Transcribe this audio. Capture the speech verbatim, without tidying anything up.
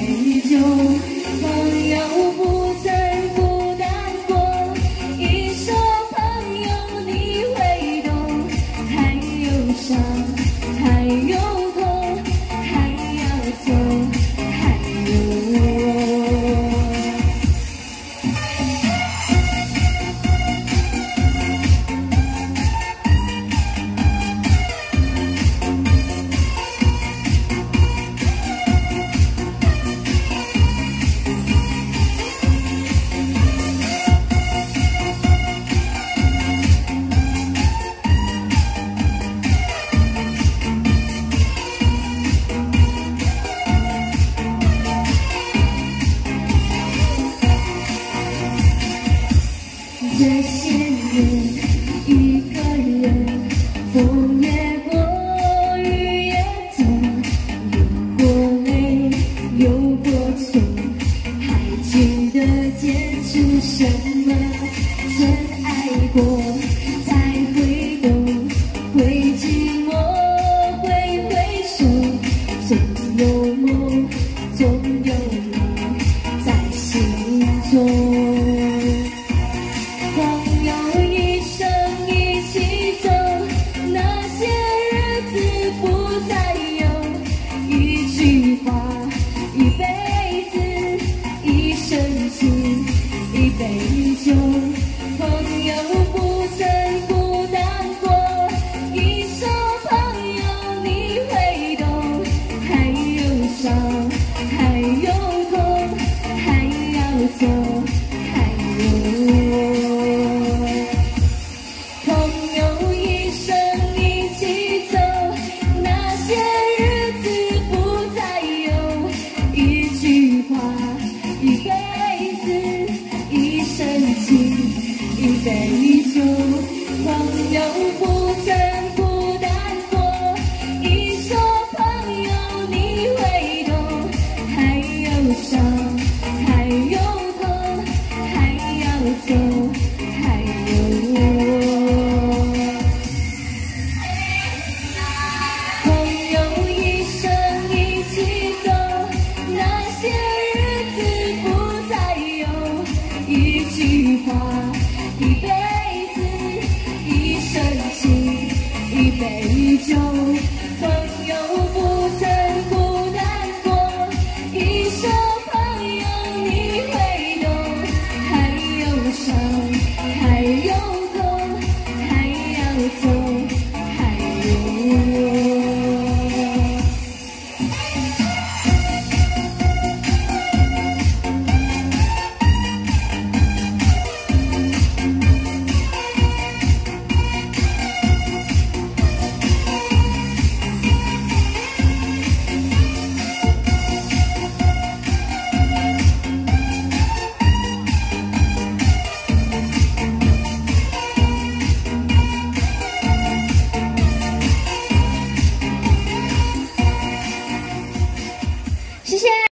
杯酒，朋友不曾孤单过。一说朋友你会懂，还有伤，还有痛，还要走，还有我。这些年，一个人，风也过，雨也走，有过泪，有过痛，还记得坚持什么？真爱过，才会懂，会寂寞，会回首，总有梦，总有你在心中。朋友一生一起走，那些日子不再有。一句话，一辈子，一生情，一杯酒。朋友不曾孤单过，一说朋友你会懂。还有伤，还有痛，还要走，还有我。朋友一生一起走，那些日子不再有。一句话，一辈子，一生情，一杯酒。朋友不曾孤单过，一说朋友你会懂。还有伤，还有痛，还要走，还有我。朋友一生一起走，那些日子不再有。一句话，一辈子，一生情，一杯酒。朋友不曾孤单过，一说朋友你会懂。还有伤，还